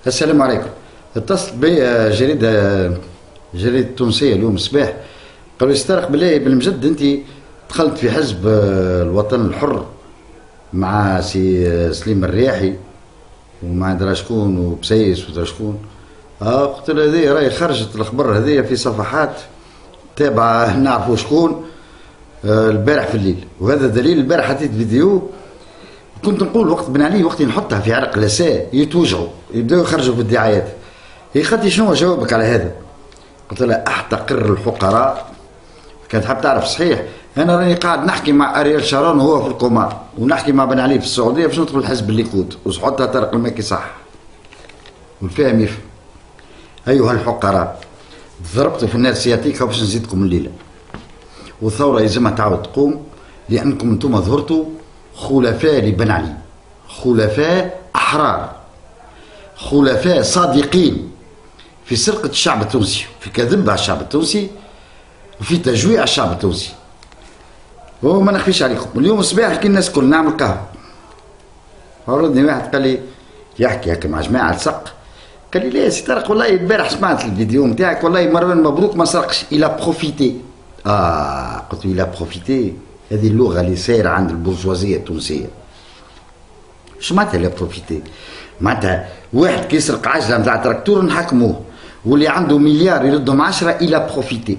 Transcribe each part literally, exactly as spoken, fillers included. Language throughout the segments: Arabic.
السلام عليكم. اتصلت بي جريدة جريدة تونسية اليوم الصباح، قالوا يسترق بالله بالمجد انت دخلت في حزب الوطن الحر مع سي سليم الرياحي ومع درا شكون وبسيس ودرا شكون. اه قلت له هذه راهي خرجت الاخبار هذه في صفحات تابعه نعرفوا شكون آه البارح في الليل، وهذا دليل. البارح حطيت فيديو كنت نقول وقت بن علي وقت نحطها في عرق لساء يتوجعوا يبداو يخرجوا بالدعايات. هي خاطي شنو جوابك على هذا؟ قلت لها احتقر الفقراء. كانت حاب تعرف صحيح انا راني قاعد نحكي مع اريال شارون وهو في القمار، ونحكي مع بن علي في السعوديه باش ندخل حزب الليكود وصحتها طارق الماكي صح والفاهم يفهم. ايها الفقراء ضربتوا في الناس سياتيكا باش نزيدكم الليله، والثوره يلزمها تعاود تقوم لانكم انتم ظهرتوا خلفاء لبن علي، خلفاء احرار، خلفاء صادقين في سرقه الشعب التونسي، في كذب على الشعب التونسي، وفي تجويع الشعب التونسي. وما نخفيش عليكم اليوم الصباح كي الناس الكل نعمل قهوه، وردني واحد قال لي يحكي هكا مع جماعه السق، قال لي لا سي طارق والله البارح سمعت الفيديو نتاعك والله مروان مبروك ما سرقش، إلا بروفيتي. اه قلت له إلا بروفيتي، هذه اللغه اللي سايره عند البورجوازيه التونسيه. شو معناتها إلا بروفيتي؟ معناتها واحد كيسرق عجله نتاع تراكتور نحكموه، واللي عنده مليار يردهم عشرة إلا بروفيتي.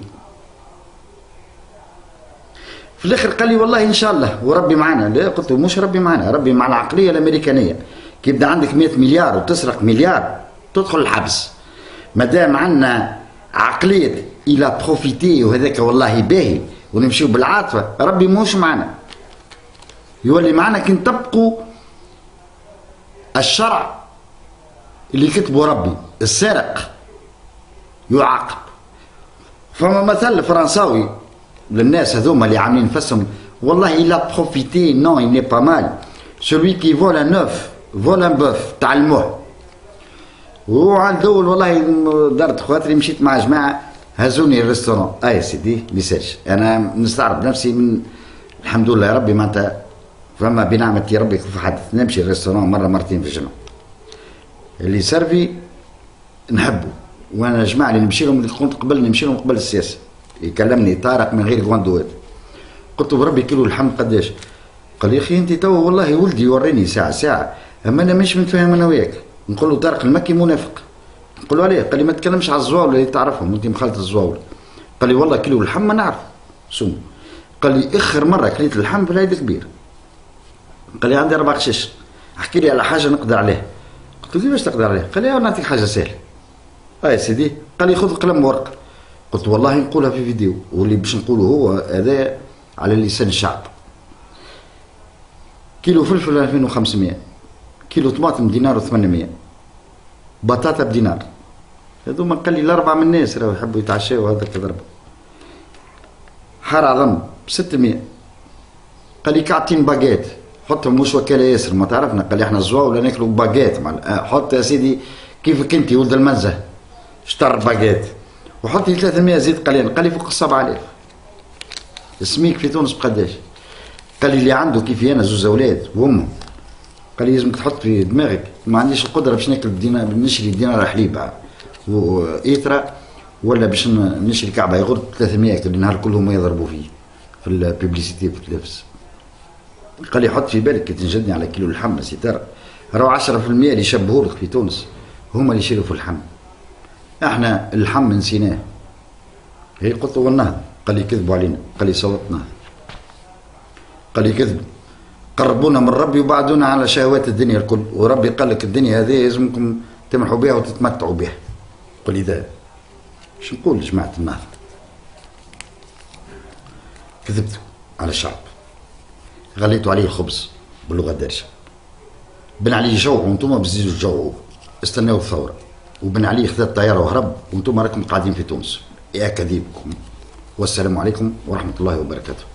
في الاخر قال لي والله ان شاء الله وربي معنا. لا قلت له مش ربي معنا، ربي مع العقليه الامريكانيه. كي يبدا عندك مئة مليار وتسرق مليار تدخل الحبس. ما دام عندنا عقليه الى بروفيتي وهذاك والله باهي ونمشيو بالعاطفه، ربي موش معنا. يولي معنا كي نطبقوا الشرع اللي كتبه ربي. السارق يعاقب. فما مثل فرنساوي للناس هذوما اللي عاملين نفسهم والله إلا بروفيتي نو إي ني با مال، سولوي كي فول ان اوف فول ان بوف تعلموه. وعلى الدول والله دارت خاطري مشيت مع جماعه هزوني الريستورون. اي سيدي ميساج انا نستعرض نفسي من الحمد لله يا ربي معناتها فما بنعمه ربي كيف حدث نمشي الريستورون مره مرتين في الجمعه. اللي سيرفي نحبه، وانا الجماعه اللي نمشي لهم اللي كنت قبل نمشي لهم قبل السياسه يكلمني طارق من غير كواندوات. قلت له بربي كيلو اللحم قداش؟ قال لي يا اخي انت تو والله ولدي يوريني ساعه ساعه، اما انا مش متفاهم انا وياك. نقول له طارق المكي منافق. نقول له عليه؟ قال لي ما تكلمش على الزواوله اللي تعرفهم انت مخالط الزواوله. قال لي والله كيلو اللحم ما نعرف شنو. قال لي اخر مره كليت اللحم في العيد الكبير. قال لي عندي اربع قشاش، احكي لي على حاجه نقدر عليها. قلت له كيفاش تقدر عليها؟ قال لي نعطيك حاجه سهله. اه سيدي. قال لي خذ قلم وورقه. قلت والله نقولها في فيديو واللي باش نقوله هو هذا على لسان الشعب. كيلو فلفل ألفين وخمسمائة، كيلو طماطم دينار وثمانمائة، بطاطا بدينار. هذوما قال لي الاربعه من الناس راهو يحبوا يتعشاو هذاك ضربه. حار عظم ب ستمائة. قال لي كعبتين باجيت حطهم مش وكاله ياسر ما تعرفنا. قال لي احنا الزواو ولا ناكلوا باجيت مع حط يا سيدي كيفك انت ولد المنزه اشتر باجيت وحط لي ثلاثمائة زيت قليل. قال لي فوق السبعة آلاف. السميك في تونس بقداش؟ قال لي اللي عنده كيفي انا زوز اولاد وامهم قال لي لازمك تحط في دماغك ما عنديش القدره باش ناكل بدينار نشري دينار حليب وايترا ولا باش نشري كعبه يغرد ثلاثمائة كل نهار كلهم يضربوا فيه في البيبليسيتي في التلفز. قال لي حط في بالك كي تنجدني على كيلو اللحم سي ترى راهو عشرة في المائة اللي يشبهوا لك في تونس هما اللي يشيلوا في اللحم. احنا اللحم نسيناه. هي قلت له والنهض. قال لي كذبوا علينا. قال لي صوتنا. قال لي كذب قربونا من ربي وبعدونا على شهوات الدنيا الكل، وربي قال لك الدنيا هذه لازمكم تمرحوا بها وتتمتعوا بها. قل لي ذا شو نقول لجماعة النهضة؟ كذبتوا على الشعب، غليتوا عليه الخبز باللغة الدارجة. بن علي جوعوا وانتم بتزيدوا تجوعوا. استناو الثورة وبن علي خذا الطيارة وهرب وانتم راكم قاعدين في تونس. يا كذيبكم. والسلام عليكم ورحمة الله وبركاته.